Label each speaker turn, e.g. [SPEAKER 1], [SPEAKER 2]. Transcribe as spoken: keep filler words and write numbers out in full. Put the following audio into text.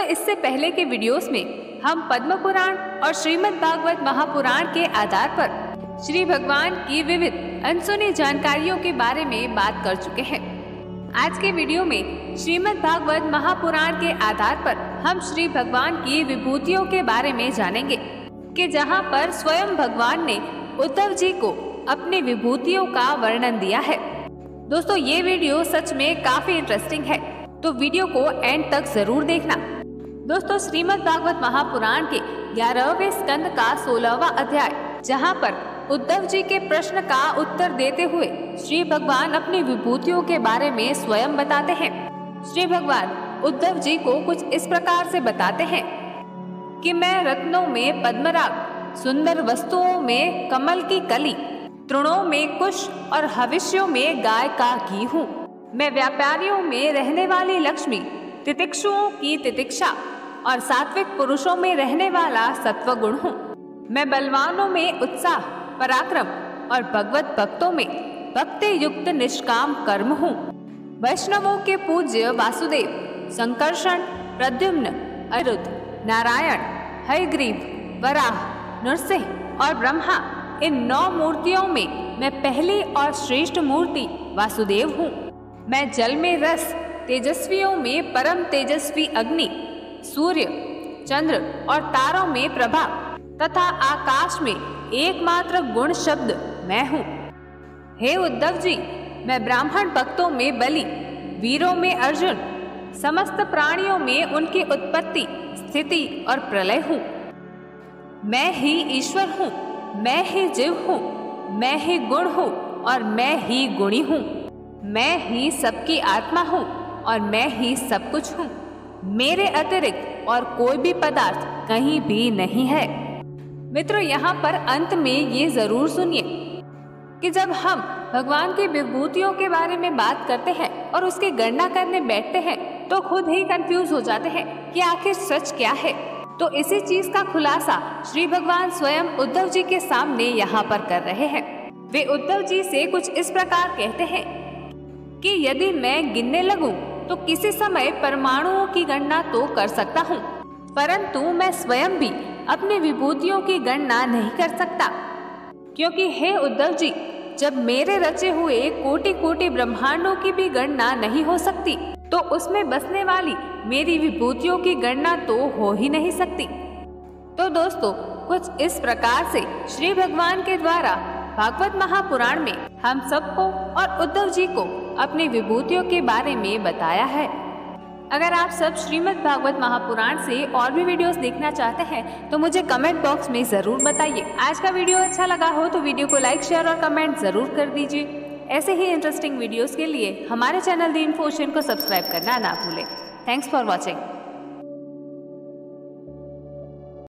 [SPEAKER 1] इससे पहले के वीडियोस में हम पद्म पुराण और श्रीमद् भागवत महापुराण के आधार पर श्री भगवान की विविध अनसुनी जानकारियों के बारे में बात कर चुके हैं। आज के वीडियो में श्रीमद् भागवत महापुराण के आधार पर हम श्री भगवान की विभूतियों के बारे में जानेंगे कि जहां पर स्वयं भगवान ने उद्धव जी को अपनी विभूतियों का वर्णन दिया है। दोस्तों ये वीडियो सच में काफी इंटरेस्टिंग है, तो वीडियो को एंड तक जरूर देखना। दोस्तों श्रीमद् भागवत महापुराण के ग्यारहवें स्कंद का सोलहवां अध्याय, जहां पर उद्धव जी के प्रश्न का उत्तर देते हुए श्री भगवान अपनी विभूतियों के बारे में स्वयं बताते हैं। श्री भगवान उद्धव जी को कुछ इस प्रकार से बताते हैं कि मैं रत्नों में पद्मराग, सुंदर वस्तुओं में कमल की कली, तृणों में कुश और हविष्यों में गाय का घी हूँ। मैं व्यापारियों में रहने वाली लक्ष्मी, तितिक्षुओं की तितिक्षा और सात्विक पुरुषों में रहने वाला सत्वगुण हूँ। मैं बलवानों में उत्साह, पराक्रम और भगवत भक्तों में भक्ति युक्त निष्काम कर्म हूँ। वैष्णवों के पूज्य वासुदेव, संकर्षण, प्रद्युम्न, अरुद, नारायण, हयग्रीव, वराह, नरसिंह और ब्रह्मा, इन नौ मूर्तियों में मैं पहली और श्रेष्ठ मूर्ति वासुदेव हूँ। मैं जल में रस, तेजस्वियों में परम तेजस्वी अग्नि, सूर्य, चंद्र और तारों में प्रभा तथा आकाश में एकमात्र गुण शब्द मैं हूँ। हे उद्धव जी, मैं ब्राह्मण भक्तों में बलि, वीरों में अर्जुन, समस्त प्राणियों में उनकी उत्पत्ति, स्थिति और प्रलय हूँ। मैं ही ईश्वर हूँ, मैं ही जीव हूँ, मैं ही गुण हूँ और मैं ही गुणी हूँ। मैं ही सबकी आत्मा हूँ और मैं ही सब कुछ हूँ। मेरे अतिरिक्त और कोई भी पदार्थ कहीं भी नहीं है। मित्रों, यहाँ पर अंत में ये जरूर सुनिए कि जब हम भगवान की विभूतियों के बारे में बात करते हैं और उसकी गणना करने बैठते हैं तो खुद ही कंफ्यूज हो जाते हैं कि आखिर सच क्या है। तो इसी चीज का खुलासा श्री भगवान स्वयं उद्धव जी के सामने यहाँ पर कर रहे हैं। वे उद्धव जी से कुछ इस प्रकार कहते हैं कि यदि मैं गिनने लगूं तो किसी समय परमाणुओं की गणना तो कर सकता हूँ, परंतु मैं स्वयं भी अपनी विभूतियों की गणना नहीं कर सकता, क्योंकि हे उद्धव जी, जब मेरे रचे हुए कोटि कोटि ब्रह्मांडों की भी गणना नहीं हो सकती तो उसमें बसने वाली मेरी विभूतियों की गणना तो हो ही नहीं सकती। तो दोस्तों कुछ इस प्रकार से श्री भगवान के द्वारा भागवत महापुराण में हम सबको और उद्धव जी को अपनी विभूतियों के बारे में बताया है। अगर आप सब श्रीमद् भागवत महापुराण से और भी वीडियोस देखना चाहते हैं तो मुझे कमेंट बॉक्स में जरूर बताइए। आज का वीडियो अच्छा लगा हो तो वीडियो को लाइक, शेयर और कमेंट जरूर कर दीजिए। ऐसे ही इंटरेस्टिंग वीडियोस के लिए हमारे चैनल द इन्फो ओशन को सब्सक्राइब करना ना भूलें। Thanks for watching.